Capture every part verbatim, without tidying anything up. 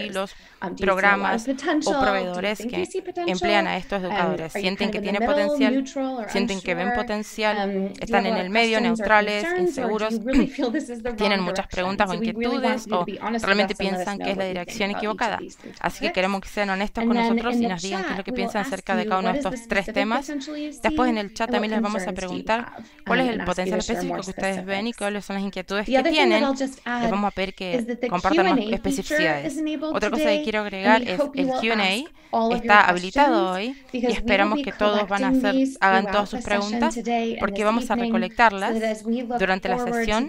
si los Um, do you see a lot of programas potential? o Do you proveedores think que you see potential? emplean a estos Um, educadores are you sienten kind que of in the tiene middle, potencial, neutral, or sienten que ven unsure? potencial, Um, do you están have a en lot el of medio, questions or neutrales, concerns, or do inseguros, you really feel this is the tienen wrong muchas direction? preguntas o So we really want inquietudes you to o be realmente piensan que es la dirección equivocada. Así que queremos que sean honestos con nosotros y nos digan qué es lo que piensan acerca de cada uno de estos tres temas. Después en el chat también les vamos a preguntar cuál es el potencial específico que ustedes ven y cuáles son las inquietudes que tienen. Les vamos a pedir que compartan más especificidades. Otra cosa que quiero agregar es el Q and A está habilitado hoy y esperamos que todos van a hacer, hagan todas sus preguntas porque vamos a recolectarlas durante la sesión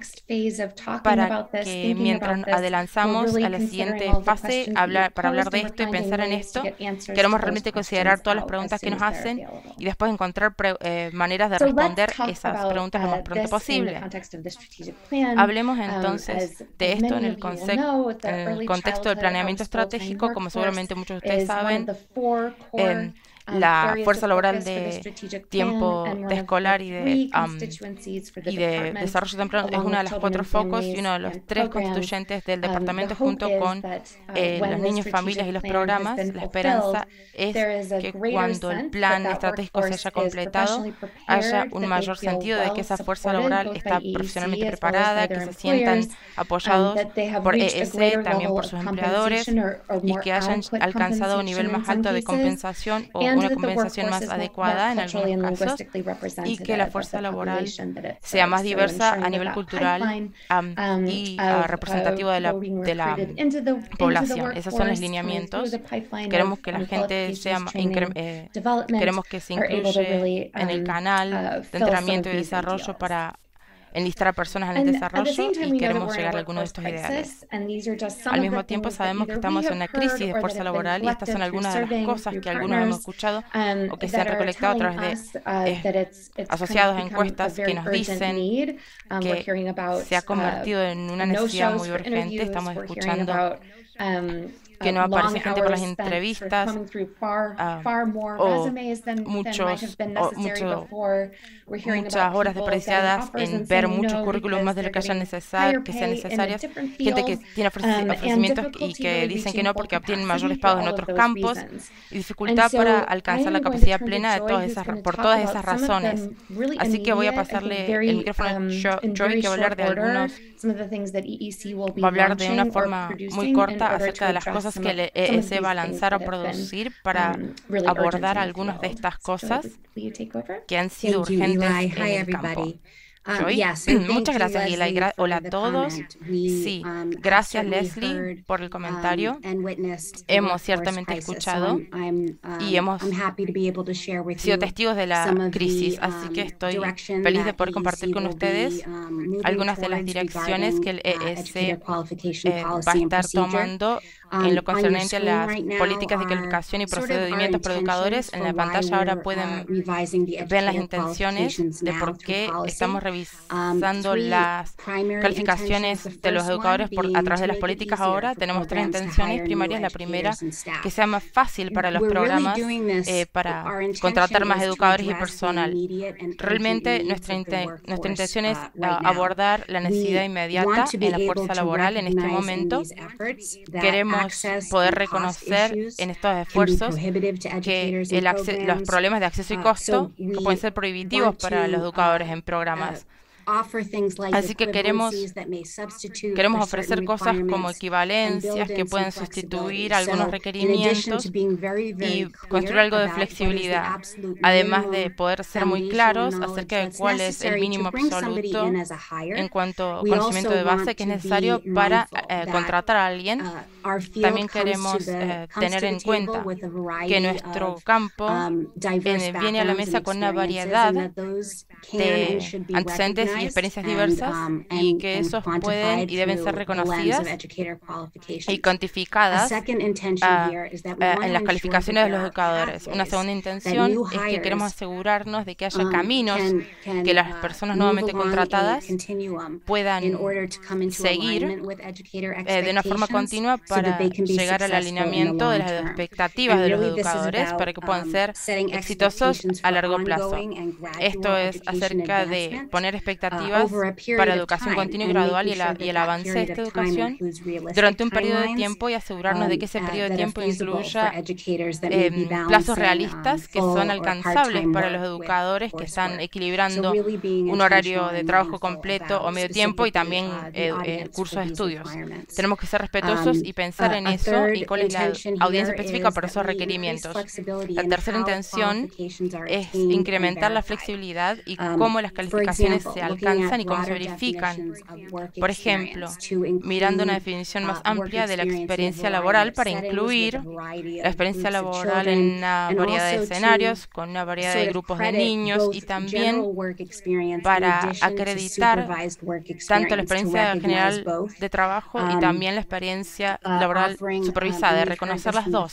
para que mientras adelantamos a la siguiente fase hablar, para hablar de esto y pensar en esto, queremos realmente considerar todas las preguntas que nos hacen y después encontrar pre, eh, maneras de responder esas preguntas lo más pronto posible. Hablemos entonces de esto en el, concept, en el contexto del planeamiento estratégico. Como seguramente muchos de ustedes saben, eh, la fuerza laboral de tiempo de escolar y de, um, y de desarrollo temprano es una de las cuatro focos y uno de los tres constituyentes del departamento junto con eh, los niños, familias y los programas. La esperanza es que cuando el plan estratégico se haya completado haya un mayor sentido de que esa fuerza laboral está profesionalmente preparada, que se sientan apoyados por E S, también por sus empleadores y que hayan alcanzado un nivel más alto de compensación o una compensación más adecuada en algunos casos y que la fuerza laboral sea más diversa a nivel cultural um, y uh, representativo de la, de la población. Esos son los lineamientos. Queremos que la gente sea eh, queremos que se incluye en el canal de entrenamiento y desarrollo para enlistar a personas en el desarrollo y queremos llegar a algunos de estos ideales. Al mismo tiempo sabemos que estamos en una crisis de fuerza laboral y estas son algunas de las cosas que algunos hemos escuchado o que se han recolectado a través de eh, asociados a encuestas que nos dicen que se ha convertido en una necesidad muy urgente. Estamos escuchando que no aparece gente por las entrevistas uh, o muchos, o mucho, muchas horas desperdiciadas en ver muchos currículos más de lo que, haya necesar, que sean necesarias, gente que tiene ofrecimientos y que dicen que no porque obtienen mayores pagos en otros campos y dificultad para alcanzar la capacidad plena de todas esas, por todas esas razones. Así que voy a pasarle el micrófono a Joy, que va a hablar de algunos, va a hablar de una forma muy corta acerca de las cosas que el E S va a lanzar o producir para abordar algunas de estas cosas que han sido urgentes en el campo. Joy. Muchas gracias, Eli. Gra Hola a todos. Sí, gracias, Leslie, por el comentario. Hemos ciertamente escuchado y hemos sido testigos de la crisis, así que estoy feliz de poder compartir con ustedes algunas de las direcciones que el E S eh, va a estar tomando en lo concerniente a las políticas de calificación y procedimientos para educadores. En la pantalla ahora pueden ver las intenciones de por qué estamos revisando las calificaciones de los educadores por, a través de las políticas ahora. Tenemos tres intenciones primarias. La primera, que sea más fácil para los programas eh, para contratar más educadores y personal. Realmente nuestra, inte nuestra intención es uh, abordar la necesidad inmediata en la fuerza laboral en este momento. Queremos poder reconocer en estos esfuerzos que el los problemas de acceso y costo que pueden ser prohibitivos para los educadores en programas. Así que queremos, queremos ofrecer cosas como equivalencias que pueden sustituir algunos requerimientos y construir algo de flexibilidad, además de poder ser muy claros acerca de cuál es el mínimo absoluto en cuanto a conocimiento de base que es necesario para eh, contratar a alguien. También queremos eh, tener en cuenta que nuestro campo eh, viene a la mesa con una variedad de antecedentes y experiencias diversas y que esos pueden y deben ser reconocidas y cuantificadas uh, uh, en las calificaciones de los educadores. Una segunda intención es que queremos asegurarnos de que haya caminos que las personas nuevamente contratadas puedan seguir eh, de una forma continua para llegar al alineamiento de las expectativas de los educadores para que puedan ser exitosos a largo plazo. Esto Esto es acerca de poner expectativas para la educación continua y gradual y el, y el avance de esta educación durante un periodo de tiempo y asegurarnos de que ese periodo de tiempo incluya eh, plazos realistas que son alcanzables para los educadores que están equilibrando un horario de trabajo completo o medio tiempo y también eh, eh, cursos de estudios. Tenemos que ser respetuosos y pensar en eso y cuál es la audiencia específica para esos requerimientos. La tercera intención es incrementar la flexibilidad y cómo las calificaciones se alcanzan y cómo se verifican. Por ejemplo, mirando una definición más amplia de la experiencia laboral para incluir la experiencia laboral en una variedad de escenarios, con una variedad de grupos de niños y también para acreditar tanto la experiencia general de trabajo y también la experiencia laboral supervisada, de reconocer las dos,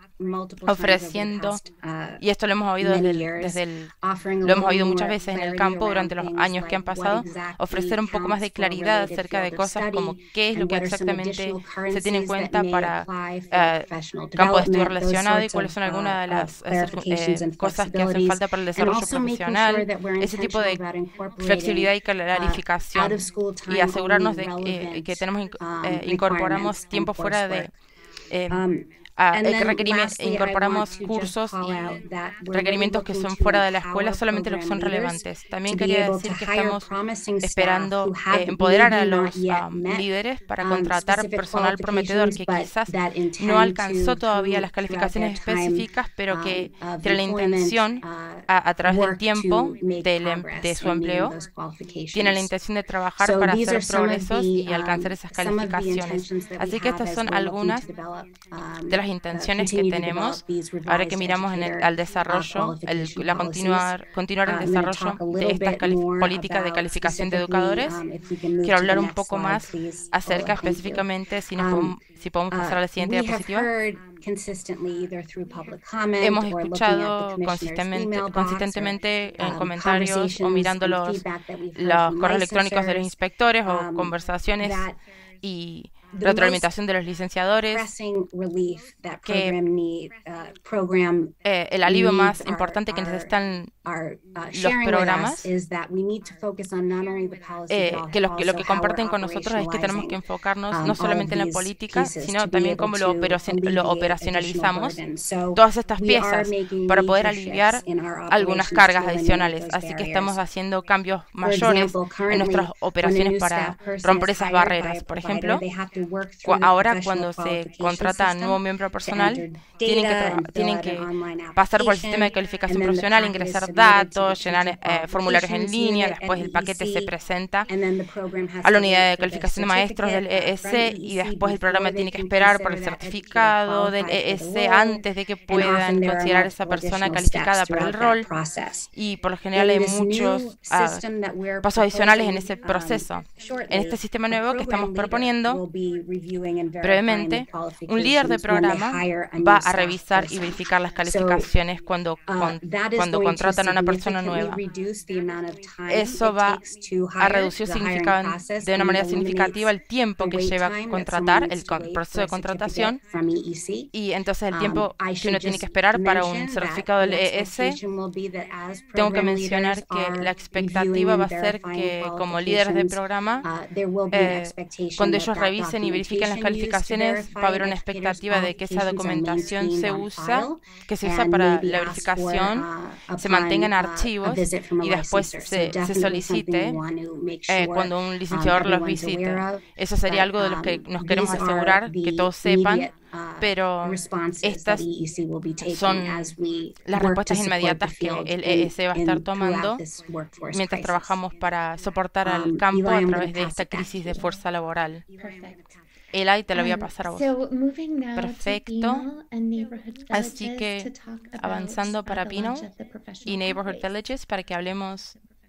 ofreciendo, y esto lo hemos oído desde el, desde el, lo hemos oído muchas veces en el campo durante los años que han pasado, ofrecer un poco más de claridad acerca de cosas como qué es lo que exactamente se tiene en cuenta para eh, campo de estudio relacionado y cuáles son algunas de las eh, cosas que hacen falta para el desarrollo profesional, ese tipo de flexibilidad y clarificación, y asegurarnos de eh, que tenemos eh, incorporamos tiempo fuera de eh, a, eh, requerimientos, incorporamos cursos y requerimientos que son fuera de la escuela, solamente los que son relevantes. También quería decir que estamos esperando eh, empoderar a los um, líderes para contratar personal prometedor que quizás no alcanzó todavía las calificaciones específicas, pero que tiene la intención, a, a través del tiempo de, de su empleo, tiene la intención de trabajar para hacer progresos y alcanzar esas calificaciones. Así que estas son algunas de las intenciones que tenemos ahora que miramos en el, al desarrollo, el, la continuar, continuar el desarrollo de estas políticas de calificación de educadores. Quiero hablar un poco más acerca específicamente, si, nos podemos, si podemos pasar a la siguiente diapositiva. Hemos escuchado consistentemente, consistentemente en comentarios o mirando los, los correos electrónicos de los inspectores o conversaciones y retroalimentación de los licenciadores, que eh, el alivio más importante que necesitan los programas, eh, que, lo, que lo que comparten con nosotros es que tenemos que enfocarnos no solamente en la política, sino también cómo lo, lo operacionalizamos, todas estas piezas, para poder aliviar algunas cargas adicionales. Así que estamos haciendo cambios mayores en nuestras operaciones para romper esas barreras. Por ejemplo, ahora cuando se contrata a un nuevo miembro personal, tienen que, tienen que pasar por el sistema de calificación profesional, ingresar datos, llenar eh, formularios en línea, después el paquete se presenta a la unidad de calificación de maestros del E S y después el programa tiene que esperar por el certificado del E S antes de que puedan considerar a esa persona calificada para el rol, y por lo general hay muchos uh, pasos adicionales en ese proceso. En este sistema nuevo que estamos proponiendo, brevemente, un líder de programa va a revisar y verificar las calificaciones cuando, con, cuando contratan a una persona nueva. Eso va a reducir de una manera significativa el tiempo que lleva a contratar, el proceso de contratación, y entonces el tiempo que uno tiene que esperar para un certificado del E S. Tengo que mencionar que la expectativa va a ser que como líderes de programa, eh, cuando ellos revisen y verifiquen las calificaciones, va a haber una expectativa de que esa documentación se usa, que se usa para la verificación, se mantenga en archivos y después se, se solicite eh, cuando un licenciador los visite. Eso sería algo de lo que nos queremos asegurar que todos sepan, pero estas son las respuestas inmediatas que el E S va a estar tomando mientras trabajamos para soportar al campo a través de esta crisis de fuerza laboral. Eli, te lo voy a pasar a vos. Perfecto. Así que avanzando para Pino y Neighborhood Villages para que hablemos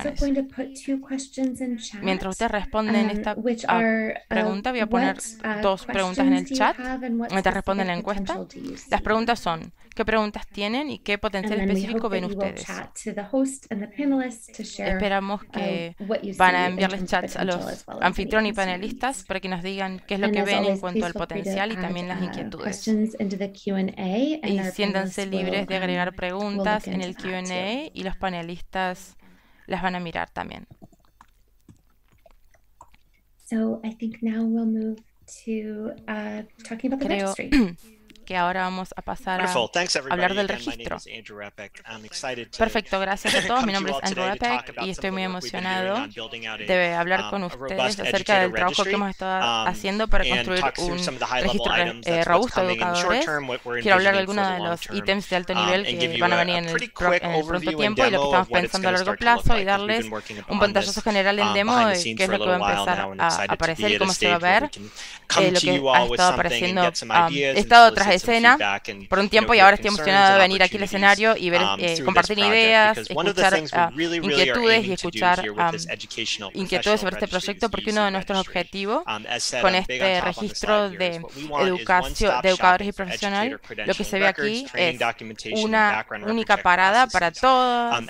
opciones. Mientras ustedes responden esta pregunta, voy a poner dos preguntas en el chat mientras responden la encuesta. Las preguntas son: ¿qué preguntas tienen y qué potencial específico ven ustedes? Esperamos que van a enviarles chats a los anfitriones y panelistas para que nos digan qué es lo que ven en cuanto al potencial y también las inquietudes. Y siéntanse libres de agregar preguntas en el Q and A y los panelistas las van a mirar también. So I think now we'll move to uh, talking about the Creo registry. que ahora vamos a pasar a hablar del registro. Perfecto, gracias a todos. Mi nombre es Andrew Repek y estoy muy emocionado de hablar con ustedes acerca del trabajo que hemos estado haciendo para construir un registro eh, robusto de educadores. Quiero hablar de algunos de los ítems de alto nivel que van a venir en el, pro, en el pronto tiempo y lo que estamos pensando a largo plazo, y darles un pantallazo general en demo de qué es lo que va a empezar a aparecer y cómo se va a ver, eh, lo que ha estado apareciendo. Um, he estado tras escena por un tiempo y ahora estoy emocionada de venir aquí al escenario y ver, eh, compartir ideas, escuchar uh, inquietudes y escuchar um, inquietudes sobre este proyecto, porque uno de nuestros objetivos con este registro de educación de educadores y profesionales, lo que se ve aquí es una única parada para todos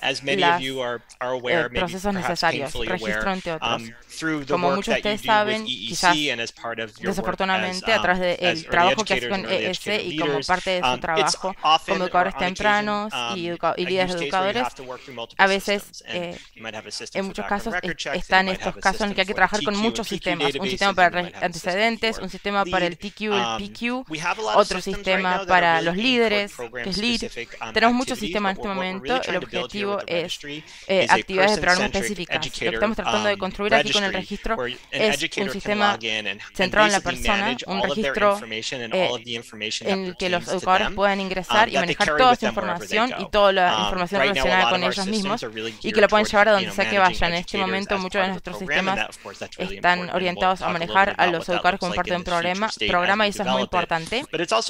los eh, procesos necesarios, registro entre otros. Como muchos de ustedes saben, quizás desafortunadamente a través del trabajo que hace con E S y como parte de su trabajo como educadores tempranos y, educa y líderes educadores, a veces, eh, en muchos casos, están estos casos en los que hay que trabajar con muchos sistemas. Un sistema para antecedentes, un sistema para el T Q, el P Q, otro sistema para los líderes, que es Lead. Tenemos muchos sistemas en este momento. El objetivo es eh, actividades de programa específicas. Lo que estamos tratando de construir aquí con el registro es un sistema centrado en la persona, un registro eh, en el que los educadores puedan ingresar y manejar toda su información y toda la información relacionada con ellos mismos, y que lo puedan llevar a donde sea que vayan. En este momento muchos de nuestros sistemas están orientados a manejar a los educadores como parte de un programa, programa y eso es muy importante.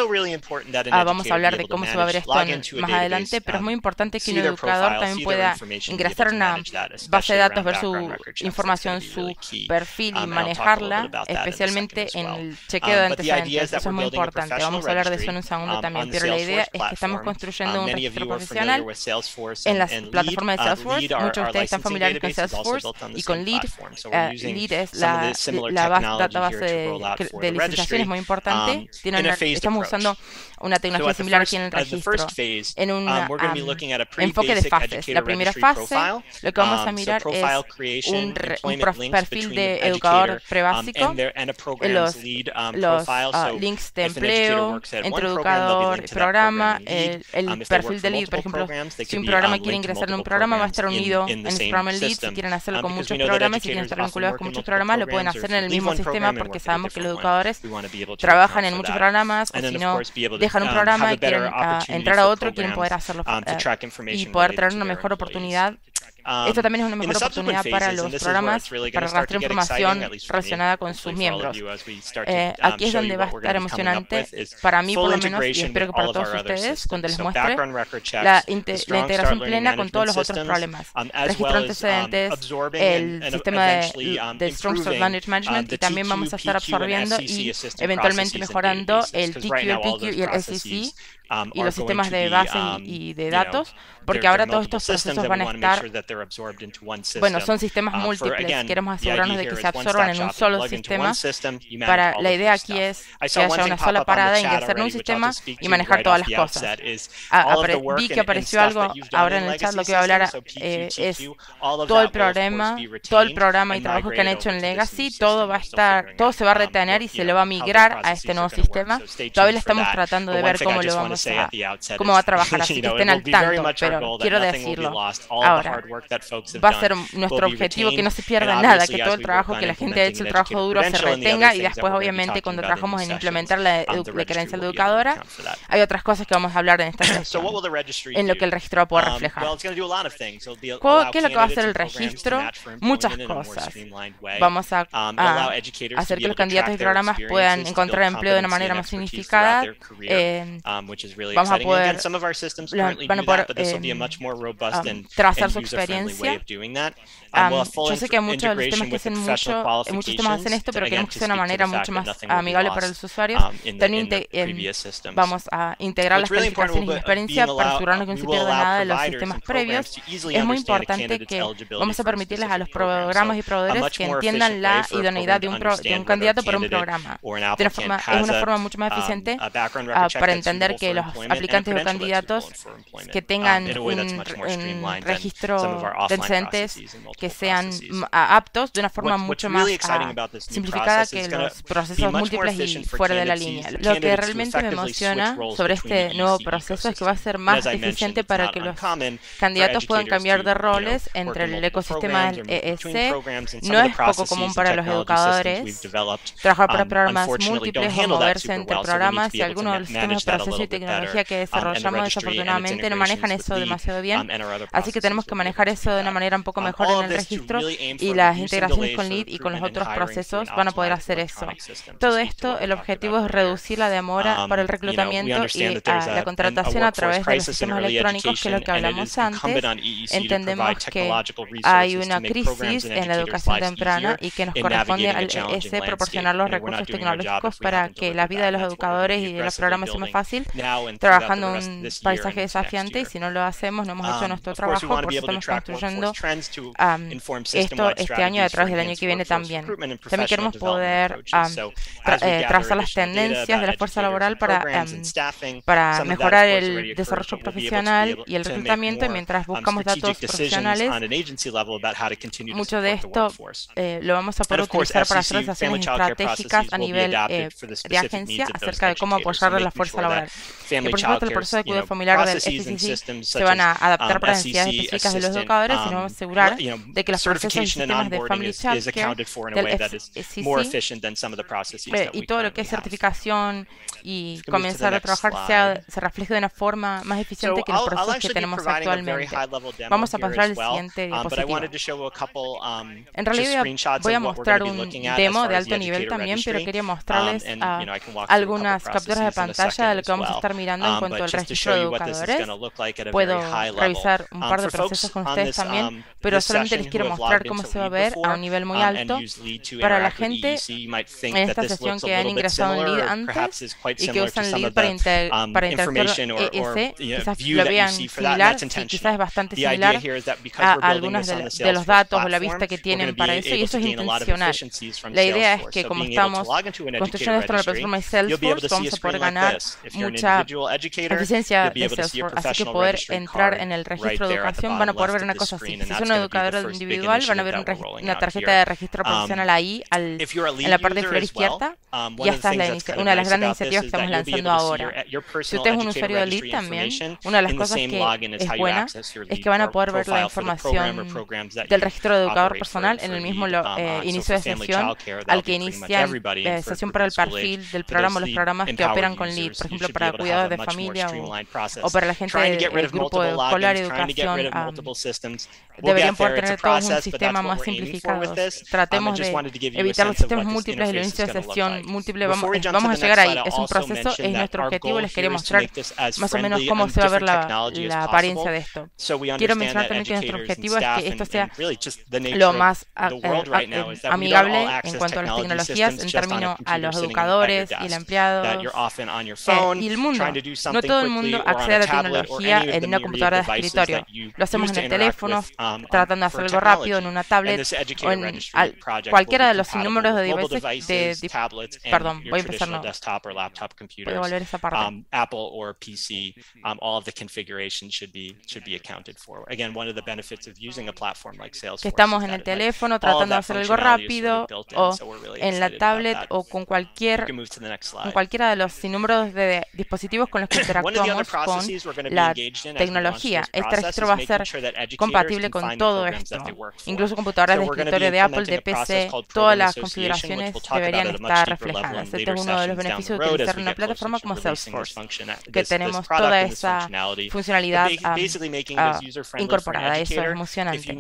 Ah, vamos a hablar de cómo se va a ver esto en, más adelante, pero es muy importante que un educador también pueda ingresar a una base de datos, ver su información, su perfil y manejarla, especialmente en el chequeo de antecedentes. Eso es muy importante. Vamos a hablar de eso en un segundo también, pero la idea es que estamos construyendo un registro profesional en las plataformas de Salesforce. Muchos de ustedes están familiares con Salesforce y con Lead. Uh, Lead es la, la base, database de, de licitaciones muy importante. Tienen, estamos usando una tecnología similar aquí en el registro, en un um, enfoque de fases. La primera fase, lo que vamos a mirar es un, re, un perfil de educador prebásico, los, los uh, links de empleo entre educador y programa, el, el perfil de Lead, por ejemplo, si un programa quiere ingresar en un programa, va a estar unido en ese programa Lead. Si quieren hacerlo con muchos programas, si quieren estar vinculados con muchos programas, lo pueden hacer en el mismo sistema, porque sabemos que los educadores trabajan en muchos programas, o si no, dejan un programa y quieren uh, entrar a otro, quieren poder hacerlo uh, y poder tener una mejor oportunidad. Esto también es una mejor oportunidad para los programas para rastrear información relacionada con sus miembros. Eh, aquí es donde va a estar emocionante, para mí por lo menos, y espero que para todos ustedes, cuando les muestre la, inte la integración plena con todos los otros problemas. Registro antecedentes, el sistema de, de Strong Start Management, y también vamos a estar absorbiendo y eventualmente mejorando el T Q, el P Q y el S C C y los sistemas de base y de datos, porque ahora todos estos procesos van a estar, bueno, son sistemas múltiples, queremos asegurarnos de que se absorban en un solo sistema. Para, la idea aquí es que haya una sola parada, ingresar en un sistema y manejar todas las cosas. Ah, vi que apareció algo ahora en el chat, lo que voy a hablar eh, es todo el programa, todo el programa y trabajo que han hecho en Legacy, todo va a estar, todo se va a retener y se le va a migrar a este nuevo sistema. Todavía lo estamos tratando de ver cómo lo vamos a, cómo va a trabajar, así que estén al tanto, pero quiero decirlo. Ahora, va a ser nuestro objetivo que no se pierda nada, que todo el trabajo que la gente ha hecho, el trabajo duro, se retenga, y después, obviamente, cuando trabajamos en implementar la, la credencial educadora, hay otras cosas que vamos a hablar en esta sesión, en lo que el registro va a poder reflejar. ¿Qué es lo que va a hacer el registro? Muchas cosas. Vamos a, a hacer que los candidatos y programas puedan encontrar empleo de una manera más significada. Eh, vamos a poder, van a poder eh, um, trazar su experiencia. Um, yo sé que muchos de los sistemas que hacen mucho, muchos sistemas hacen esto, pero queremos que sea de una manera mucho más amigable para los usuarios. También eh, vamos a integrar las calificaciones y la experiencia para asegurarnos que no se pierda nada de los sistemas previos. Es muy importante que vamos a permitirles a los programas y proveedores que entiendan la idoneidad de un, pro, de un candidato para un programa. De una forma, es una forma mucho más eficiente uh, para entender que los aplicantes o candidatos que tengan un, un registro antecedentes que sean aptos de una forma mucho más uh, simplificada que los procesos múltiples y fuera de la línea. Lo que realmente me emociona sobre este nuevo proceso es que va a ser más eficiente para que los candidatos puedan cambiar de roles entre el ecosistema del E S. No es poco común para los educadores trabajar para programas múltiples o moverse entre programas, y algunos de los sistemas de proceso y tecnología que desarrollamos desafortunadamente no manejan eso demasiado bien. Así que tenemos que manejar eso de una manera un poco mejor en el registro, y las integraciones con Lead y con los otros procesos van a poder hacer eso. Todo esto, el objetivo es reducir la demora para el reclutamiento y uh, la contratación a través de los sistemas electrónicos, que es lo que hablamos antes. Entendemos que hay una crisis en la educación temprana y que nos corresponde al E S proporcionar los recursos tecnológicos para que la vida de los educadores y de los programas sea más fácil, trabajando en un paisaje desafiante, y si no lo hacemos, no hemos hecho nuestro trabajo, por eso estamos construyendo um, esto este año y a través del año que viene también. También queremos poder um, tra eh, trazar las tendencias de la fuerza laboral para, um, para mejorar el desarrollo profesional y el reclutamiento, y mientras buscamos datos profesionales, mucho de esto eh, lo vamos a poder utilizar para hacer decisiones estratégicas a nivel eh, de agencia acerca de cómo apoyar a la fuerza laboral. Y por supuesto, el proceso de cuidado familiar del F C C se van a adaptar para necesidades específicas de los educadores, y nos vamos a asegurar de que los procesos y sistemas de Family Child Care del F C C eh, y todo lo que es certificación y comenzar a trabajar sea, se refleje de una forma más eficiente que los procesos que tenemos actualmente. Vamos a pasar al siguiente diapositiva. En realidad voy a mostrar un demo de alto nivel también, pero quería mostrarles uh, algunas capturas de pantalla de lo que vamos a estar mirando en cuanto al registro de educadores. Puedo revisar un par de procesos con ustedes también, pero solamente les quiero mostrar cómo se va a ver a un nivel muy alto. Para la gente en esta sesión que han ingresado en Lead antes y que usan Lead para, inter para interactuar con E S, quizás lo vean similar, sí, quizás es bastante similar a algunos de, de los datos o la vista que tienen para eso, y eso es intencional. La idea es que como estamos construyendo esto en la plataforma de Salesforce, vamos a poder ganar mucha eficiencia de Salesforce, así que poder entrar en el registro de educación van a poder ver una cosa así. Si son un educador individual, van a ver un una tarjeta de registro profesional ahí al, en la parte inferior izquierda, y esta es la una de las grandes iniciativas que estamos lanzando ahora. Si usted es un usuario de Lead también, una de las cosas que es buena es que van a poder ver la información del registro de educador personal en el mismo lo, eh, inicio de sesión al que inician eh, sesión para el perfil del programa o los programas que operan con Lead, por ejemplo, para cuidados de familia o, o para la gente del grupo de escolar, educación. Um, deberían poder tener todos un sistema más simplificado. Tratemos de evitar los sistemas múltiples del inicio de sesión múltiple. Vamos, vamos a llegar ahí. Es un proceso, es nuestro objetivo. Les quería mostrar más o menos cómo se va a ver la, la apariencia de esto. Quiero mencionar también que nuestro objetivo es que esto sea lo más a, eh, a, amigable en cuanto a las tecnologías en términos a los educadores y el empleado eh, y el mundo. No todo el mundo accede a la tecnología en una computadora de escritorio. Lo hacemos en el teléfono, tratando de hacer algo rápido en una tablet o en al, cualquiera de los sinnúmeros de devices de, de, perdón, voy a empezar no. Voy a volver a esa parte. Um, Apple or P C, um, all of the configuration should be should be accounted for. Again, one of the benefits of using a platform like Salesforce. Que estamos en el teléfono tratando de hacer algo rápido o en la tablet o con cualquier con cualquiera de los sinnúmeros de dispositivos con los que interactuamos con la tecnología. Este registro va a ser compatible con todo esto, incluso computadoras de escritorio de Apple, de P C, todas las configuraciones deberían estar reflejadas. Este es uno de los beneficios de utilizar una plataforma como Salesforce, que tenemos toda esa funcionalidad um, uh, incorporada. Eso es emocionante.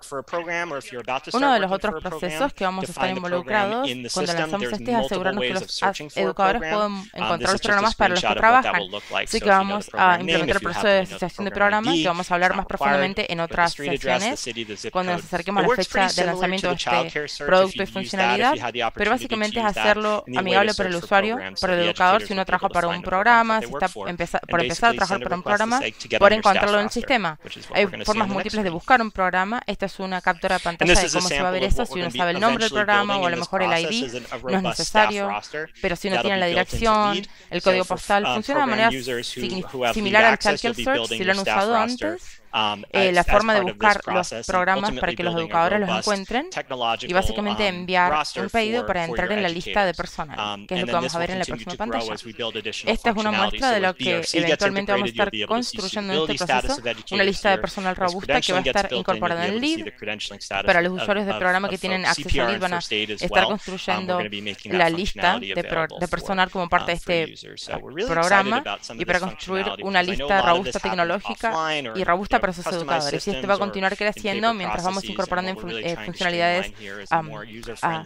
Uno de los otros procesos que vamos a estar involucrados cuando lanzamos este es asegurarnos que los educadores puedan encontrar los programas para los que trabajan. Así que vamos a implementar el proceso de asociación de programas, que vamos a hablar más profundamente en otras sesiones cuando nos acerquemos a la fecha de lanzamiento de este producto y funcionalidad, pero básicamente es hacerlo amigable para el usuario, para el educador, si uno trabaja para un programa, si está empeza por empezar a trabajar para un programa, por encontrarlo en el sistema. Hay formas múltiples de buscar un programa. Esta es una captura de pantalla de cómo se va a ver eso, si uno sabe el nombre del programa o a lo mejor el I D, no es necesario, pero si uno tiene la dirección, el código postal, funciona de manera similar al Child Care Search, si lo han usado antes. eh, la forma de buscar los programas para que los educadores los encuentren y básicamente enviar un pedido para entrar en la lista de personal, que es lo que vamos a ver en la próxima pantalla. Esta es una muestra de lo que eventualmente vamos a estar construyendo en este proceso, una lista de personal robusta que va a estar incorporada en Lead. Para los usuarios del programa que tienen acceso a Lead van a estar construyendo la lista de, pro de personal como parte de este programa y para construir una lista robusta tecnológica y robusta para sus educadores. Y este va a continuar creciendo mientras vamos incorporando eh, funcionalidades um, uh,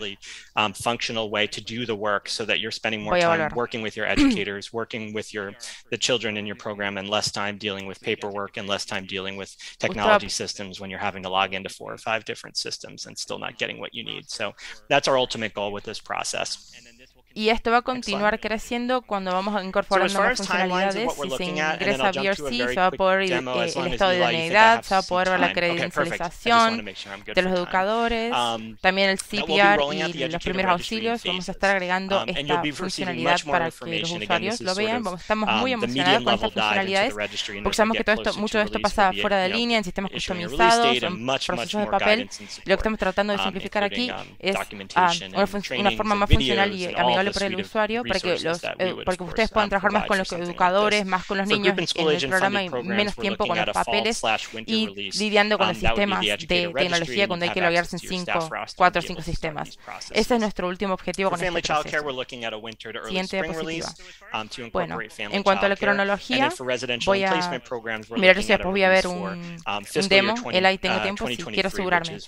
voy a volver. Working with your educators, working with your the children in your program, and less time dealing with paperwork and less time dealing with technology systems when you're having to log into four or five different systems and still not getting what you need. So that's our ultimate goal with this process. Y esto va a continuar creciendo cuando vamos incorporando más funcionalidades. Si se ingresa a V R C, se va a poder ir, eh, el estado de idoneidad, se va a poder ver la credencialización de los educadores, también el C P R y los primeros auxilios. Vamos a estar agregando esta funcionalidad para que los usuarios lo vean. Estamos muy emocionados con estas funcionalidades porque sabemos que todo esto, mucho de esto pasa fuera de línea, en sistemas customizados, en procesos de papel. Lo que estamos tratando de simplificar aquí es uh, una, una forma más funcional y amigable para el usuario, para que, los, eh, para que ustedes puedan trabajar más con los educadores, más con los niños en el programa y menos tiempo con los papeles y lidiando con los sistemas de tecnología cuando hay que loguearse en cinco, cuatro o cinco sistemas. Ese es nuestro último objetivo con este proceso. Siguiente diapositiva. Bueno, en cuanto a la cronología, voy a mirar si después voy a ver un, un demo. El ahí tengo tiempo, si quiero asegurarme.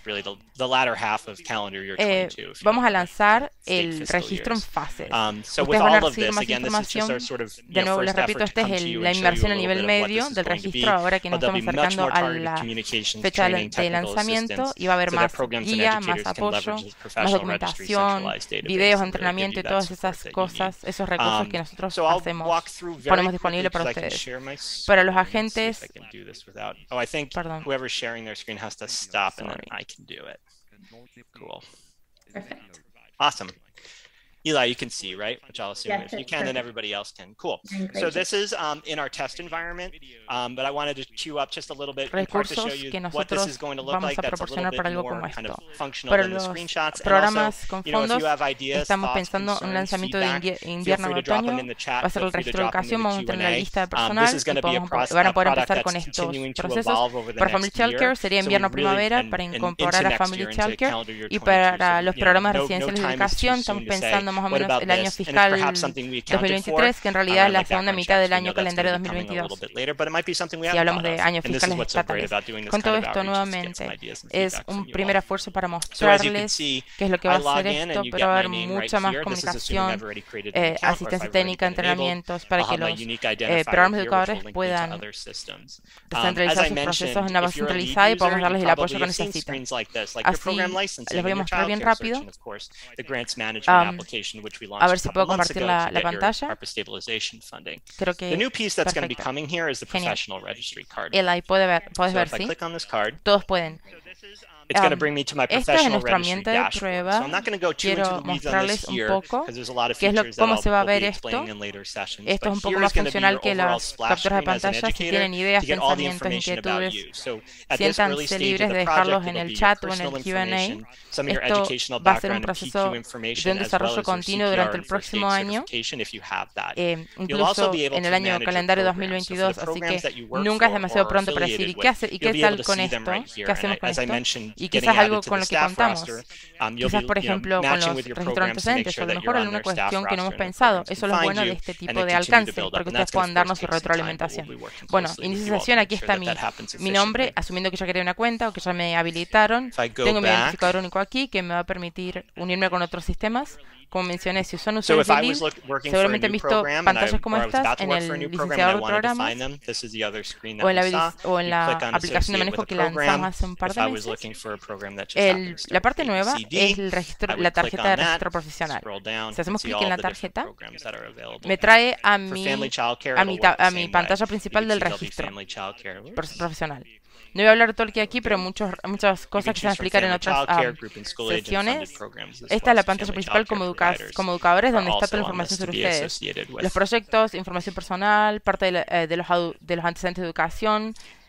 Eh, vamos a lanzar el registro en fase. Um, so Ustedes van a recibir más información. Sort of, de nuevo, les repito, esta es el, la inmersión a nivel medio del registro ahora que nos estamos acercando a la fecha de, de lanzamiento y va a haber más guía, más apoyo, más documentación, videos, entrenamiento y todas esas cosas, esos recursos um, que nosotros so hacemos, ponemos disponibles para ustedes. Para los agentes, oh, I think perdón. Whoever's sharing their screen has to stop and then I can do it. Cool. Perfect. Awesome. Eli, you can see, right? Which I'll assume yes, if you can, perfect. Then everybody else can. Cool. So this is um, in our test environment, um, but I wanted to queue up just a little bit in part to show you what this is going to look like. That's a little bit more kind of functional than the screenshots. And also, you know, if you have ideas, estamos thoughts, pensando en un concerns, lanzamiento de feedback, feel invierno free o to drop them otoño. in the chat. Va a ser Feel el free to registro de drop them in educación, vamos a the tener la lista de Q and A. Um, personal this is going y to be a podemos, process, van a a poder product empezar con that's estos continuing to procesos. evolve over the Para Family next Childcare year. sería So we invierno really, primavera and, para and incorporar into a next Family year, into Childcare calendar year y twenty-two. para So, los you know, programas no, no residenciales de time is too educación soon estamos to say, pensando más o what menos about el año this? And it's fiscal perhaps something we dos mil accounted for veintitrés, que en realidad es around la like segunda background mitad checks. del We año know that's calendario going to be coming a little dos mil veintidós. bit later, but it might be something we Si haven't hablamos thought de of. años And this is fiscales what's so great estatales. about doing this Con kind todo of esto, outreach, is to get some nuevamente, ideas and es feedback un from you primer all. esfuerzo para So as you can mostrarles see, qué es lo que I va a log hacer in esto, and you pero get va a my haber name right mucha más here. This is assuming comunicación, I've already created an eh, account or if asistencia I've already técnica, been enabled. entrenamientos, para I'll que have my los unique eh, identifier programas here, which educadores will link me to puedan other systems. Um, as descentralizar I sus procesos mentioned, en una base if you're a lead centralizada y podemos user, darles you el apoyo probably que have seen necesitan. screens like this, like your Así, program les licensing voy a and your mostrar bien childcare search, rápido. and of course, the grants management Um, application, which we a launched ver a si couple puedo months compartir ago la, to la get your pantalla. ARPA stabilization funding. Creo The que new piece that's going to be perfecto. coming here is the Genial. professional registry card. El ahí puede ver, puedes So ver, if I ¿sí? click on this card, Todos pueden. it's going to Um, bring me to my Esta es professional nuestro registry ambiente de dashboard. prueba. So I'm not going to go too into Quiero the weeds on this mostrarles un here poco because there's a lot of qué es lo, features that cómo I'll, se va a I'll be ver esto. explaining in later sessions. Esto es But un poco here más is going to be funcional your que overall las splash capturas de screen as an pantalla. Si educator tienen ideas, to get all the pensamientos, information about inquietudes, you. So at this early siéntanse stage of libres the de project, dejarlos en it'll el be your chat o en personal el Q and A. information, some of your Esto educational va a ser un background and P proceso Q de information, un as well desarrollo as your continuo C P R durante el and first aid próximo año, certification if you have that. eh, You'll also incluso be able en el to año manage your calendario programs. So for dos mil veintidós, the así programs que that you work nunca es for demasiado or pronto para affiliated decir, ¿y with, qué, hace, y you'll qué be able tal to con see them esto? right here. ¿Qué And hacemos I- con as I esto? mentioned, Y getting quizás algo added to con the lo que staff contamos. roster, um, you'll Quizás, be, por you know, ejemplo, con matching los with your registros programs to make antecedentes, o sure a lo that mejor you're on alguna their staff cuestión que no roster hemos and their pensado. programs Eso can es lo find bueno de you este and tipo they de continue to alcance, build up. porque And ustedes that's going puedan to, of darnos course, su take some time, but we'll retroalimentación. be working Bueno, closely with inicia you all to sesión, make aquí sure está that mi, that happens mi nombre, efficiently. asumiendo que ya creé una cuenta o que ya me habilitaron. If I go Tengo mi back, identificador único aquí que me va a permitir unirme con otros sistemas. Como mencioné, si son so usuarios if de I Lead, was look, working for a seguramente han new visto program and I, pantallas como or I was estas about to en work for a el new program and I iniciador de wanted to programas find them, this is the other screen o that en la, we saw. o en You la click on aplicación de associate with manejo a que lanzamos program. hace un par If de I was meses. looking for a program that just El, happens to la parte be nueva A B C D, es el registro, I would la click tarjeta on de that, registro profesional. scroll down, Si hacemos see clic all en la the different tarjeta, programs that are available me trae a here. For mi, family childcare, a it'll mi, work ta- the a same mi way. pantalla You principal can del see there'll be registro family childcare. pro- profesional. No voy a hablar todo el que aquí, pero muchos, muchas You cosas can que se van a choose from explicar en family otras childcare, um, group and school age and funded sesiones. programs, as Esta well es la as pantalla family principal como, childcare educa providers como educadores, are donde está also toda la on información this to sobre be ustedes. associated with. Los proyectos, información personal, parte de, la- eh, de, los, adu- de los antecedentes de educación,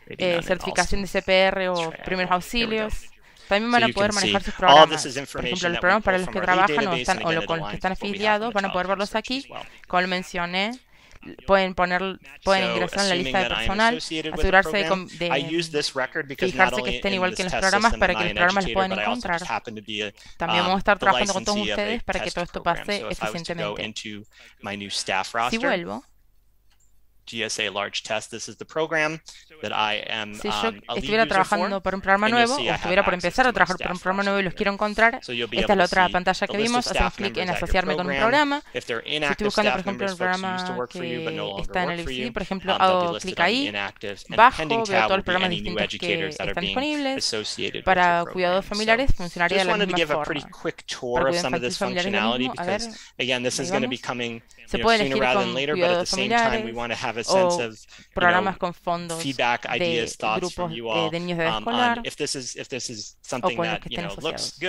eh, certificación de C P R o primeros auxilios. También van a poder manejar sus programas. Por ejemplo, los programas para los que trabajan o, están, o lo, con los que están afiliados, van a poder verlos aquí. Como mencioné, pueden poner, pueden ingresar en la lista de personal, asegurarse de, de fijarse que estén igual que en los programas para que los programas los puedan encontrar. También vamos a estar trabajando con todos ustedes para que todo esto pase eficientemente. Si vuelvo, G S A Large Test, this is the program that I am, si yo um, a estuviera lead trabajando user por un programa for, nuevo o estuviera por empezar a trabajar por un programa nuevo y los quiero encontrar, so esta es la otra pantalla que vimos. Hacemos clic en asociarme con un programa. Si estoy buscando, por ejemplo, un programa que no está en el I F C D, por ejemplo, hago clic ahí, bajo, veo todos los programas distintos que están disponibles. Para cuidados familiares funcionaría de la misma forma. Para cuidados infantiles familiares lo mismo. A ver, ahí vamos. Se puede elegir con cuidados familiares o programas con fondos de grupos eh, de niños de edad escolar o con los que estén asociados.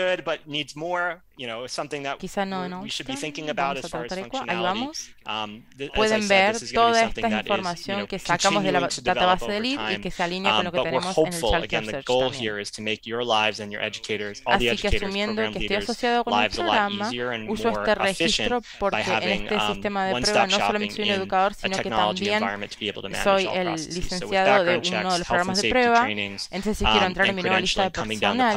Quizá no, no. Vamos a tratar de cuál. Ahí vamos. Pueden ver toda esta información que sacamos de la database de Lead y que se alinea con lo que tenemos en el Childcare Search también. Así que asumiendo que estoy asociado con el programa, uso este registro porque en este sistema de prueba no solamente soy un educador, sino que también soy el licenciado de uno de los programas de prueba. Entonces, si quiero entrar en mi nueva lista de personal,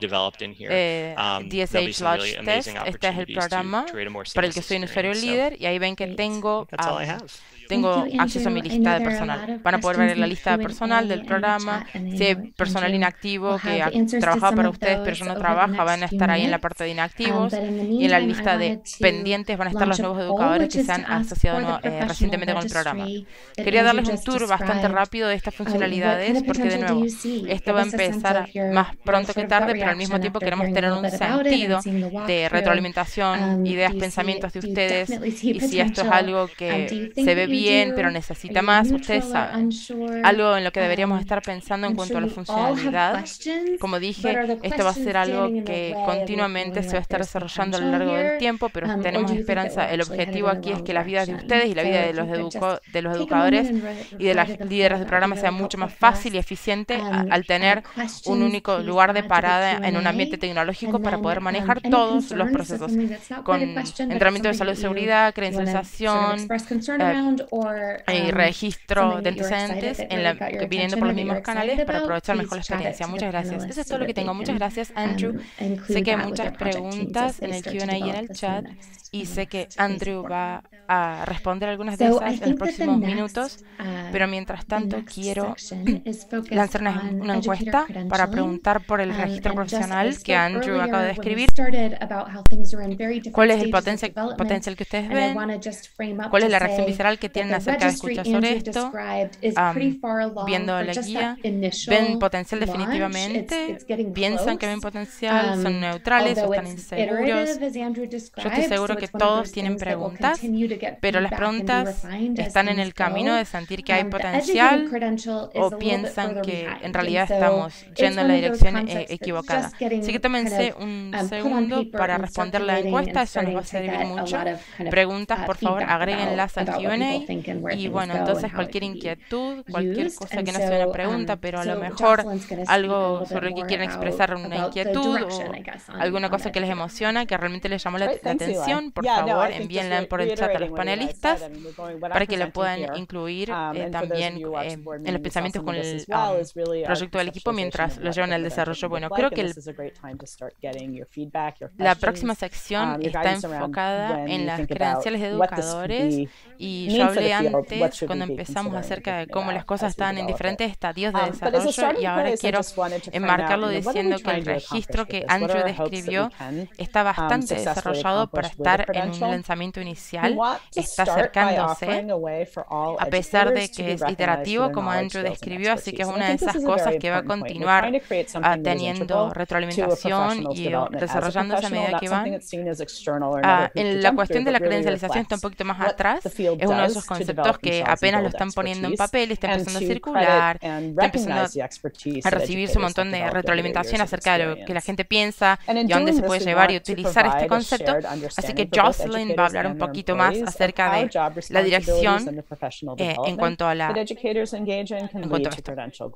eh, D S H Large Test, este es el programa para el que soy un usuario líder, y ahí ven que tengo um, tengo acceso a mi lista de personal. Van a poder ver la lista de personal del programa. Si hay personal inactivo que ha trabajado para ustedes pero ya no trabaja, van a estar ahí en la parte de inactivos, y en la lista de pendientes van a estar los nuevos educadores que se han asociado no, eh, recientemente con el programa. Quería darles un tour bastante rápido de estas funcionalidades porque, de nuevo, esto va a empezar más pronto que tarde, pero al mismo tiempo queremos tener un sentido de retroalimentación, ideas, pensamientos de ustedes, y si esto es algo que se ve bien, pero necesita más, ustedes saben. Algo en lo que deberíamos estar pensando en cuanto a la funcionalidad. Como dije, esto va a ser algo que continuamente se va a estar desarrollando a lo largo del tiempo, pero tenemos esperanza. El objetivo aquí es que las vidas de ustedes y la vida de los, educo de los educadores y de las líderes de programa sea mucho más fácil y eficiente al tener un único lugar de parada en un ambiente tecnológico para poder manejar todos los procesos, con entrenamiento de salud y seguridad, credencialización, eh, y registro de antecedentes en la, viniendo por los mismos canales para aprovechar mejor la experiencia. Muchas gracias. Eso es todo lo que tengo. Muchas gracias, Andrew. Sé que hay muchas preguntas en el Q and A y en el chat, y sé que Andrew va a responder algunas de esas en los próximos minutos, pero mientras tanto quiero lanzar una, una encuesta para preguntar por el registro profesional que Andrew acaba de describir. ¿Cuál es el potencial, potencial que ustedes ven? ¿Cuál es la reacción visceral que tienen acerca de escuchar sobre esto? Um, viendo la guía, ¿ven potencial definitivamente? ¿Piensan que ven potencial? ¿Son neutrales o están inseguros? Yo estoy seguro que todos tienen preguntas, pero las preguntas están en el camino de sentir que hay potencial, o piensan que en realidad estamos yendo en la dirección eh, equivocada. Así que tómense un segundo para responder la encuesta, eso nos va a servir mucho. Preguntas, por favor, agréguenlas al Q and A. Y bueno, entonces cualquier inquietud, cualquier cosa que no sea una pregunta, pero a lo mejor algo sobre lo que quieren expresar una inquietud o alguna cosa que les emociona, que realmente les llamó la, la atención, por favor, envíenla por el chat a los panelistas para que lo puedan incluir eh, también eh, en los pensamientos con el um, proyecto del equipo mientras lo llevan al desarrollo. Bueno, creo que el, la próxima sección está enfocada en las credenciales de educadores, y yo hablé antes cuando empezamos acerca de cómo las cosas estaban en diferentes estadios de desarrollo, y ahora quiero enmarcarlo diciendo que el registro que Andrew describió está bastante desarrollado para estar en un lanzamiento inicial, está acercándose, a pesar de que es iterativo, como Andrew describió, así que es una de esas cosas que va a continuar uh, teniendo retroalimentación y uh, desarrollándose a medida que van. Uh, en la cuestión de la credencialización está un poquito más atrás, es uno de esos conceptos que apenas lo están poniendo en papel, está empezando a circular, está empezando a recibirse un montón de retroalimentación acerca de lo que la gente piensa y a dónde se puede llevar y utilizar este concepto. Así que Jocelyn va a hablar un poquito más acerca de la dirección eh, en cuanto a la en cuanto a esto.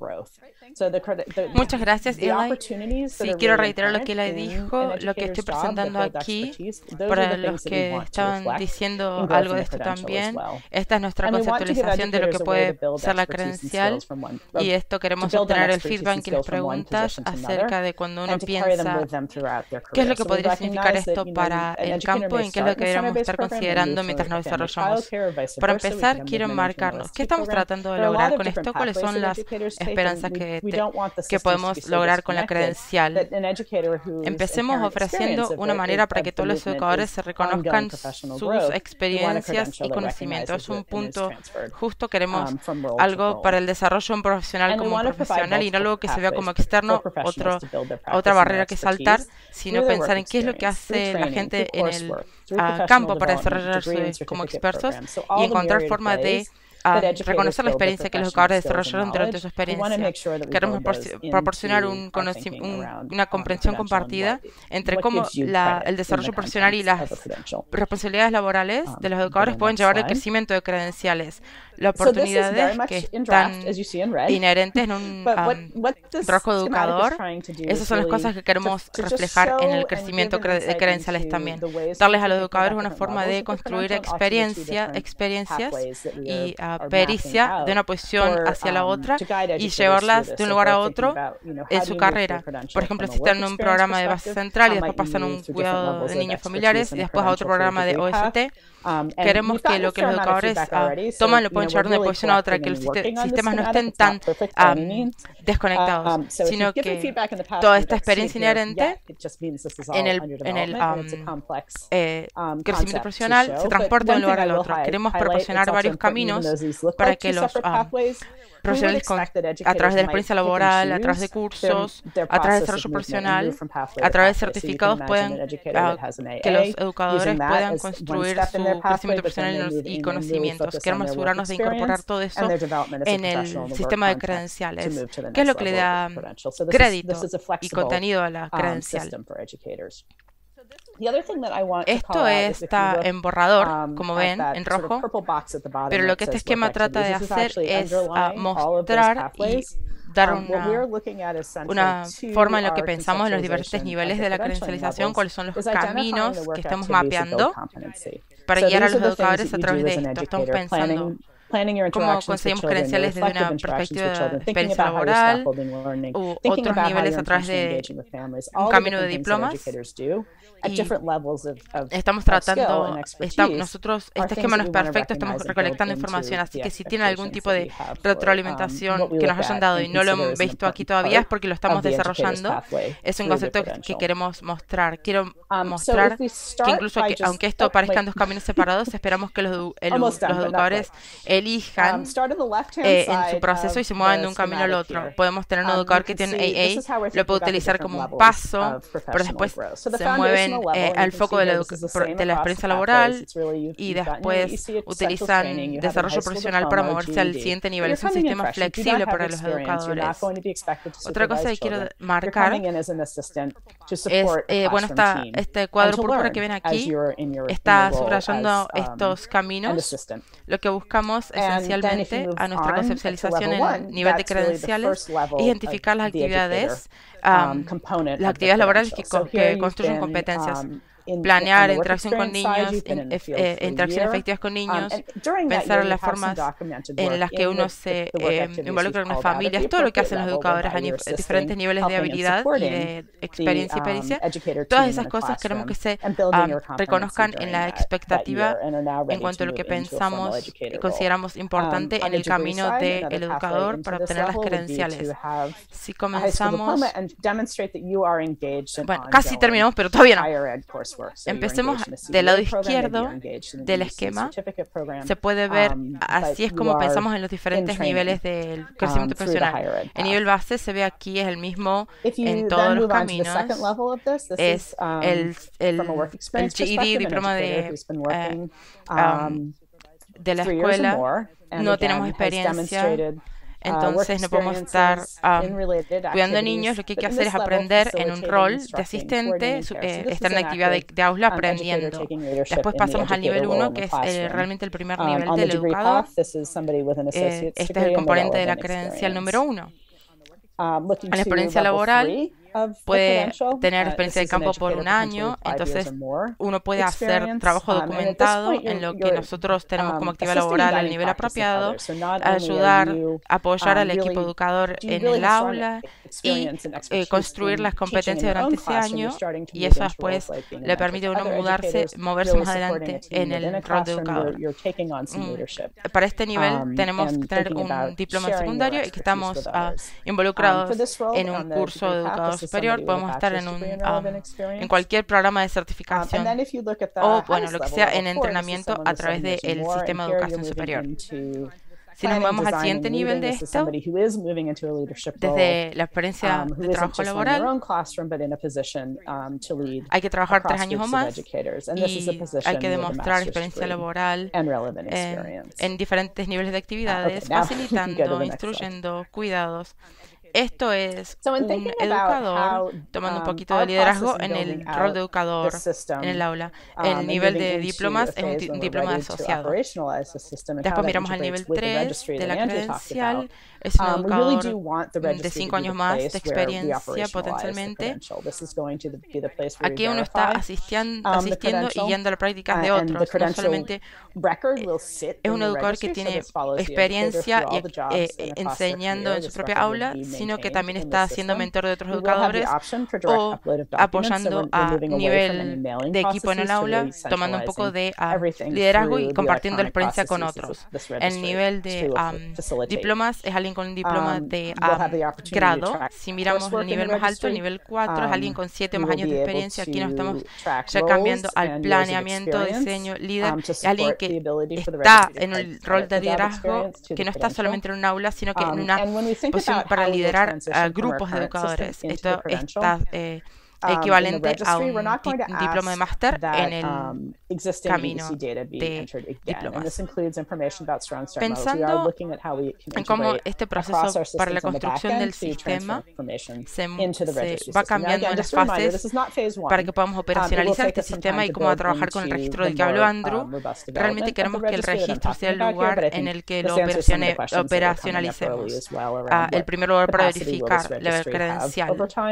Muchas gracias, Eli. Sí, quiero reiterar lo que Eli dijo, lo que estoy presentando aquí, para los que estaban diciendo algo de esto también. Esta es nuestra conceptualización de lo que puede ser la credencial, y esto queremos obtener el feedback y las preguntas acerca de cuando uno piensa qué es lo que podría significar esto para el campo y qué es lo que deberíamos estar considerando mientras nos desarrollamos. Para empezar, quiero marcarnos qué estamos tratando de lograr con esto, cuáles son las esperanzas que, te, que podemos lograr con la credencial. Empecemos ofreciendo una manera para que todos los educadores se reconozcan sus experiencias y conocimientos. Es un punto justo, queremos algo para el desarrollo de un profesional como un profesional y no algo que se vea como externo, otro, otra barrera que saltar, sino pensar en qué es lo que hace la gente en el uh, campo para desarrollarse como expertos y encontrar forma de a reconocer la experiencia que los educadores desarrollaron durante su experiencia. Queremos proporcionar un un, una comprensión compartida entre cómo la, el desarrollo profesional y las responsabilidades laborales de los educadores pueden llevar al crecimiento de credenciales, las oportunidades que están inherentes en un um, trabajo educador. Esas son las cosas que queremos reflejar en el crecimiento de credenciales también. Darles a los educadores una forma de construir experiencia, experiencias y uh, pericia de una posición hacia la otra y llevarlas de un lugar a otro en su carrera. Por ejemplo, si están en un programa de base central y después pasan a un cuidado de niños familiares y después a otro programa de O S T, queremos que lo que los educadores uh, toman lo pueden llevar de una posición a otra, que los sistemas no estén tan um, desconectados, sino que toda esta experiencia inherente en el, en el um, eh, crecimiento profesional se transporta de un lugar al otro. Queremos proporcionar varios caminos para que los um, profesionales con, a través de la experiencia laboral, a través de cursos, a través de desarrollo profesional, a través de certificados, puedan, uh, que los educadores puedan construir su crecimiento profesional y conocimientos. Queremos asegurarnos de incorporar todo eso en el sistema de credenciales, que es lo que le da crédito y contenido a la credencial. Esto está en borrador, como ven, en rojo, pero lo que este esquema trata de hacer es uh, mostrar y dar una, una forma en lo que pensamos en los diferentes niveles de la credencialización, cuáles son los caminos que estamos mapeando para guiar a los educadores a través de esto. Estamos pensando cómo conseguimos credenciales desde una perspectiva de experiencia laboral u otros niveles a través de un camino de diplomas. Y estamos tratando, está, nosotros, este esquema no es perfecto, estamos recolectando información, así que si tienen algún tipo de retroalimentación que nos hayan dado y no lo hemos visto aquí todavía es porque lo estamos desarrollando. Es un concepto que queremos mostrar. Quiero mostrar que incluso que, aunque esto parezcan dos caminos separados, esperamos que los, el, los educadores elijan eh, en su proceso y se muevan de un camino al otro. Podemos tener un educador que tiene A A, lo puede utilizar como un paso, pero después se mueven eh, al foco de la, de la experiencia laboral y después utilizan desarrollo profesional para moverse al siguiente nivel. Es un sistema flexible para los educadores. Otra cosa que quiero marcar es, eh, bueno, esta, este cuadro púrpura que ven aquí está subrayando estos caminos. Lo que buscamos esencialmente a nuestra conceptualización en el nivel de credenciales es identificar las actividades, um, las actividades laborales que, que construyen competencias. Planear interacción con niños, in, eh, interacciones efectivas con niños, pensar en las formas en las que uno se eh, involucra en las familias, todo lo que hacen los educadores a diferentes niveles de habilidad y de experiencia y pericia. Todas esas cosas queremos que se um, reconozcan en la expectativa en cuanto a lo que pensamos y consideramos importante en el camino del educador para obtener las credenciales. Si comenzamos, bueno, casi terminamos, pero todavía no. Empecemos del lado izquierdo del esquema. Se puede ver, así es como pensamos en los diferentes niveles del crecimiento profesional. El nivel base se ve aquí, es el mismo en todos los caminos. Es el, el, el G E D, diploma de... Eh, um, de la escuela, no tenemos experiencia, entonces no podemos estar um, cuidando a niños. Lo que hay que hacer es aprender en un rol de asistente, eh, estar en actividad de, de aula aprendiendo. Después pasamos al nivel uno, que es eh, realmente el primer nivel del educador. Eh, este es el componente de la credencial número uno. En la experiencia laboral puede tener experiencia de campo por un año, entonces uno puede hacer trabajo documentado en lo que nosotros tenemos como actividad laboral al nivel apropiado, ayudar, apoyar al equipo educador en el aula y eh, construir las competencias durante ese año, y eso después le permite a uno mudarse, moverse más adelante en el rol de educador. Mm. Para este nivel tenemos que tener un diploma secundario y que estamos uh, involucrados en un curso de educador superior. Podemos estar en, un, um, en cualquier programa de certificación o, bueno, lo que sea en entrenamiento a través del sistema de educación superior. Si nos movemos al siguiente nivel de esto, desde la experiencia de trabajo laboral, hay que trabajar tres años o más y hay que demostrar experiencia laboral eh, en diferentes niveles de actividades, facilitando, instruyendo, cuidados. Esto es un educador tomando un poquito de liderazgo en el rol de educador en el aula. El nivel de diplomas es un, un diploma de asociado. Después miramos al nivel tres de la credencial. Es un educador de cinco años más de experiencia potencialmente. Aquí uno está asistiendo, asistiendo y guiando las prácticas de otros. No solamente es un educador que tiene experiencia y, eh, enseñando en su propia aula, sino que también está siendo mentor de otros educadores o apoyando a nivel de equipo en el aula, tomando un poco de uh, liderazgo y compartiendo la experiencia con otros. El nivel de um, diplomas es alguien con un diploma de um, grado. Si miramos el nivel más alto, el nivel cuatro, es alguien con siete o más años de experiencia. Aquí nos estamos ya cambiando al planeamiento, diseño, líder. Es alguien que está en el rol de liderazgo, que no está solamente en un aula, sino que en una posición para liderar a grupos de educadores. Esto está eh, equivalente a un diploma de máster en el camino de diplomas. Pensando en cómo este proceso para la construcción del sistema se, se va cambiando en las fases para que podamos operacionalizar este sistema y cómo va a trabajar con el registro del que habló Andrew. Realmente queremos que el registro sea el lugar en el que lo operacionalicemos. Uh, el primer lugar para verificar la credencial.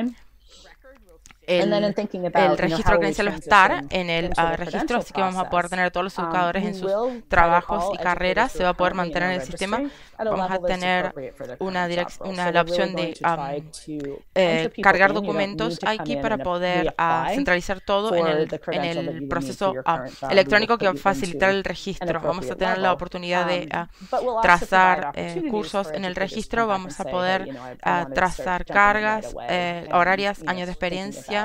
El, el registro credencial va a estar en el uh, registro, así que vamos a poder tener a todos los educadores en sus trabajos y carreras. Se va a poder mantener en el sistema. Vamos a tener una, una la opción de um, eh, cargar documentos aquí para poder uh, centralizar todo en el, en el proceso uh, electrónico que va a facilitar el registro. Vamos a tener la oportunidad de uh, trazar eh, cursos en el registro. Vamos a poder uh, trazar cargas eh, horarias, años de experiencia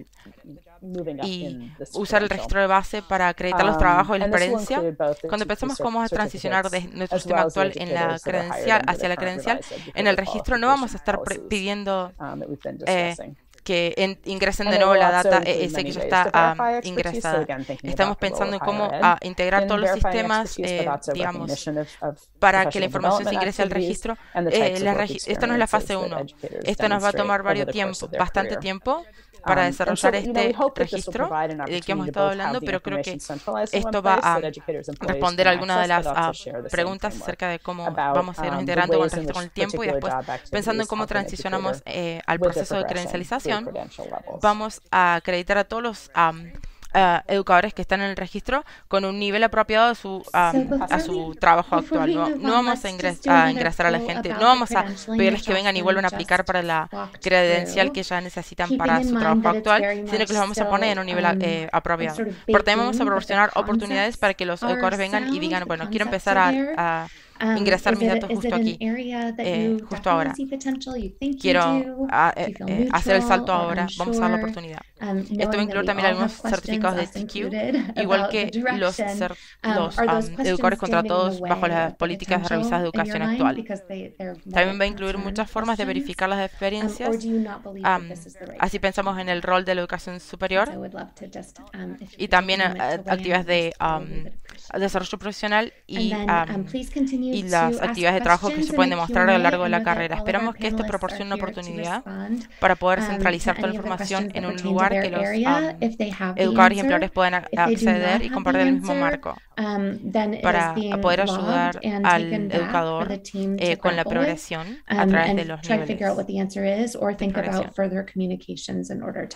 y usar el registro de base para acreditar los trabajos y la experiencia. Cuando pensamos cómo vamos a transicionar de nuestro sistema actual en la credencial hacia la credencial, en el registro no vamos a estar pidiendo eh, que en, ingresen de nuevo la data E S que ya está uh, ingresada. Estamos pensando en cómo uh, integrar todos los sistemas, eh, digamos, para que la información se ingrese al registro. Eh, la regi esto no es la fase uno. Esto nos va a tomar varios tiempo, bastante tiempo para desarrollar este registro del que hemos estado hablando, pero creo que esto va a responder a algunas de las uh, preguntas acerca de cómo vamos a irnos integrando con el registro con el tiempo, y después pensando en cómo transicionamos eh, al proceso de credencialización. Vamos a acreditar a todos los um, Uh, educadores que están en el registro con un nivel apropiado a su, um, a su trabajo actual. No, no vamos a, ingres a ingresar a la gente, no vamos a pedirles que vengan y vuelvan a aplicar para la credencial que ya necesitan para su trabajo actual, sino que los vamos a poner en un nivel eh, apropiado. Pero también vamos a proporcionar oportunidades para que los educadores vengan y digan, bueno, quiero empezar a, a ingresar mis datos justo aquí, eh, justo ahora. Quiero a, eh, eh, hacer el salto ahora, vamos a dar la oportunidad. Esto va a incluir también algunos certificados de T Q, igual que los, cer los um, educadores contratados bajo las políticas revisadas de educación actual. También va a incluir muchas formas de verificar las experiencias. Um, así pensamos en el rol de la educación superior y también uh, actividades de um, desarrollo profesional y, um, y las actividades de trabajo que se pueden demostrar a lo largo de la carrera. Esperamos que esto proporcione una oportunidad para poder centralizar toda la información en un lugar que los um, educadores y empleadores puedan acceder y compartir el mismo marco para poder ayudar al educador eh, con la progresión a través de los niveles de progresión.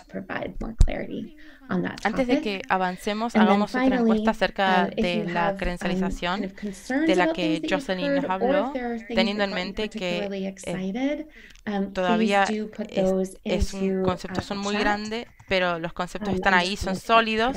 Antes de que avancemos, hagamos otra encuesta acerca de la credencialización de la que Jocelyn nos habló, teniendo en mente que eh, todavía es, es un concepto son muy grande, pero los conceptos están ahí, son sólidos.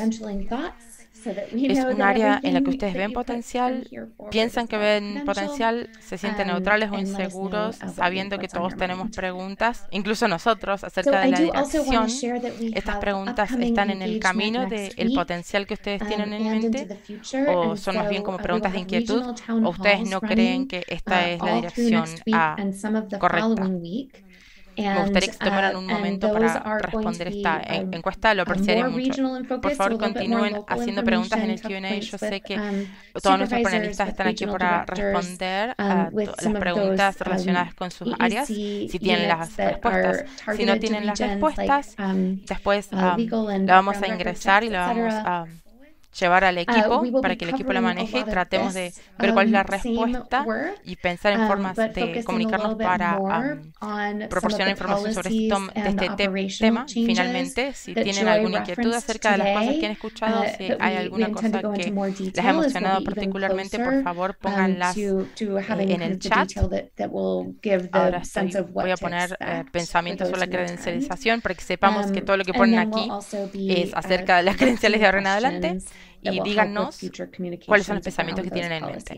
Es un área en la que ustedes ven potencial, piensan que ven potencial, se sienten neutrales o inseguros, sabiendo que todos tenemos preguntas, incluso nosotros, acerca de la dirección. Estas preguntas están en el camino del potencial que ustedes tienen en mente, o son más bien como preguntas de inquietud, o ustedes no creen que esta es la dirección a, correcta. Me gustaría que se tomaran un momento para responder esta encuesta, lo apreciaría mucho. Por favor, continúen haciendo preguntas en el Q and A. Yo sé que todos nuestros panelistas están aquí para responder a las preguntas relacionadas con sus áreas, si tienen las respuestas. Si no tienen las respuestas, después um, la vamos a ingresar y la vamos a llevar al equipo para que el equipo la maneje y tratemos de ver cuál es la respuesta y pensar en formas de comunicarnos para um, proporcionar información sobre este, este te tema. Finalmente, si tienen alguna inquietud acerca de las cosas que han escuchado, si hay alguna cosa que les ha emocionado particularmente, por favor, pónganlas eh, en el chat. Ahora estoy, voy a poner eh, pensamientos sobre la credencialización para que sepamos que todo lo que ponen aquí es acerca de las credenciales de ahora en adelante. Y díganos cuáles son los pensamientos que tienen en mente.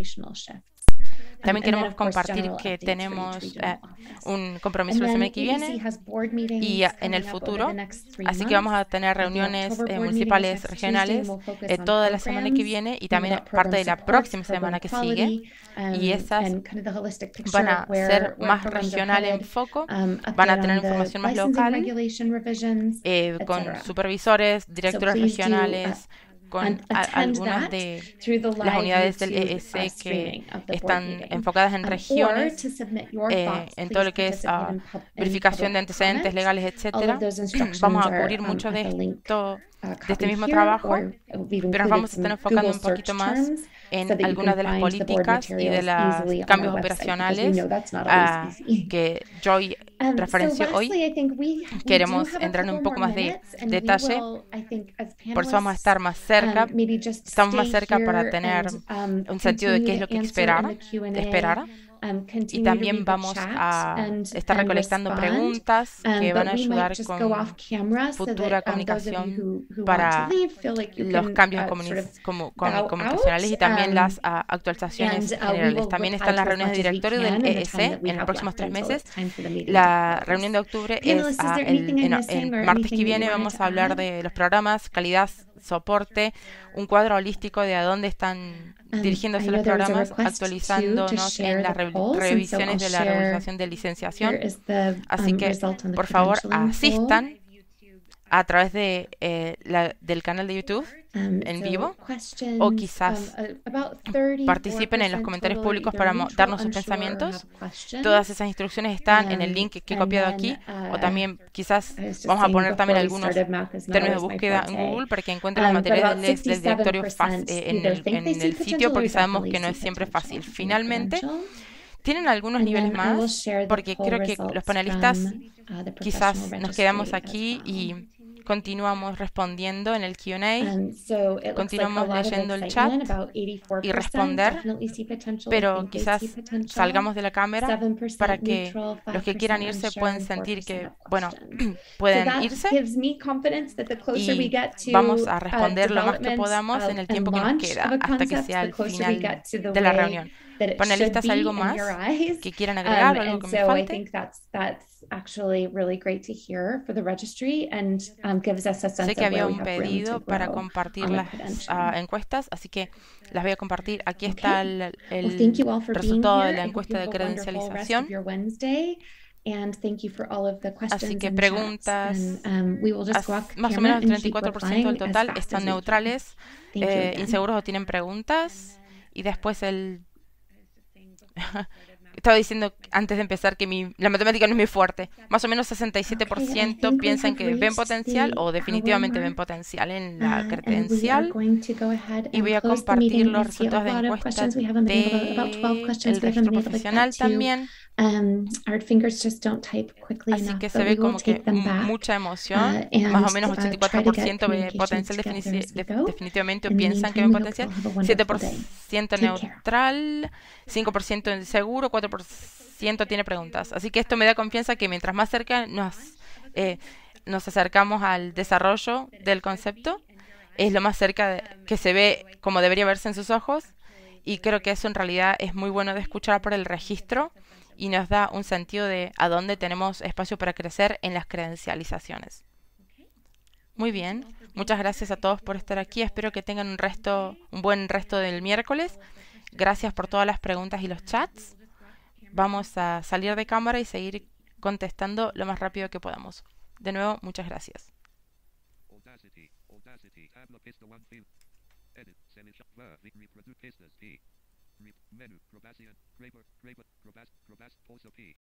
También queremos compartir que tenemos eh, un compromiso la semana que viene y en el futuro, así que vamos a tener reuniones eh, municipales, regionales, eh, toda la semana que viene y también parte de la próxima semana que sigue, y esas van a ser más regional en foco, van a tener información más local, eh, con supervisores, directores regionales, con a, algunas de las unidades del E S que están enfocadas en regiones, eh, en todo lo que es uh, verificación de antecedentes legales, etcétera. Vamos a cubrir mucho de esto, de este mismo trabajo, pero nos vamos a estar enfocando un poquito más en algunas de las políticas y de los cambios operacionales uh, que Joy referenció hoy. Queremos entrar en un poco más de detalle, por eso vamos a estar más cerca, estamos más cerca para tener un sentido de qué es lo que esperar, esperar. Y también vamos a estar recolectando preguntas que van a ayudar con futura comunicación para los cambios comu comu comunicacionales y también las uh, actualizaciones generales. También están las reuniones de directorio del E S en los próximos tres meses. La reunión de octubre es uh, el, en, el martes que viene. Vamos a hablar de los programas, calidad, soporte, un cuadro holístico de a dónde están dirigiéndose los programas, actualizándonos en las re revisiones de la regularización de licenciación. Así que, por favor, asistan a través de, eh, la, del canal de YouTube en vivo, o quizás participen en los comentarios públicos para darnos sus pensamientos. Todas esas instrucciones están en el link que he copiado aquí, o también quizás vamos a poner también algunos términos de búsqueda en Google para que encuentren los materiales del directorio eh, en, el, en el sitio, porque sabemos que no es siempre fácil. Finalmente, tienen algunos niveles más, porque creo que los panelistas quizás nos quedamos aquí y continuamos respondiendo en el Q and A, continuamos leyendo el chat y responder, pero quizás salgamos de la cámara para que los que quieran irse puedan sentir que, bueno, pueden irse, y vamos a responder lo más que podamos en el tiempo que nos queda hasta que sea el final de la reunión. Panelistas, ¿algo más que quieran agregar o algo que me falte? Sé que había un pedido para compartir las uh, encuestas, así que las voy a compartir. Aquí está el, el resultado de la encuesta de credencialización. Así que preguntas, más o menos el treinta y cuatro por ciento del total están neutrales, eh, inseguros o tienen preguntas. Y después el... Estaba diciendo antes de empezar que mi, la matemática no es muy fuerte. Más o menos sesenta y siete por ciento okay, piensan que ven potencial o definitivamente ven potencial en la credencial. Y voy a compartir los resultados de encuesta del registro profesional también. Así que se ve como que mucha emoción. Más o menos ochenta y cuatro por ciento ve potencial defini de, definitivamente o piensan que ven potencial. siete por ciento neutral, cinco por ciento inseguro, cuatro por ciento tiene preguntas. Así que esto me da confianza que mientras más cerca nos, eh, nos acercamos al desarrollo del concepto, es lo más cerca de, que se ve como debería verse en sus ojos. Y creo que eso en realidad es muy bueno de escuchar por el registro y nos da un sentido de a dónde tenemos espacio para crecer en las credencializaciones. Muy bien, muchas gracias a todos por estar aquí. Espero que tengan un resto, un buen resto del miércoles. Gracias por todas las preguntas y los chats. Vamos a salir de cámara y seguir contestando lo más rápido que podamos. De nuevo, muchas gracias. Menu, Probacian, Raper, Raper, Probas, Probas, P.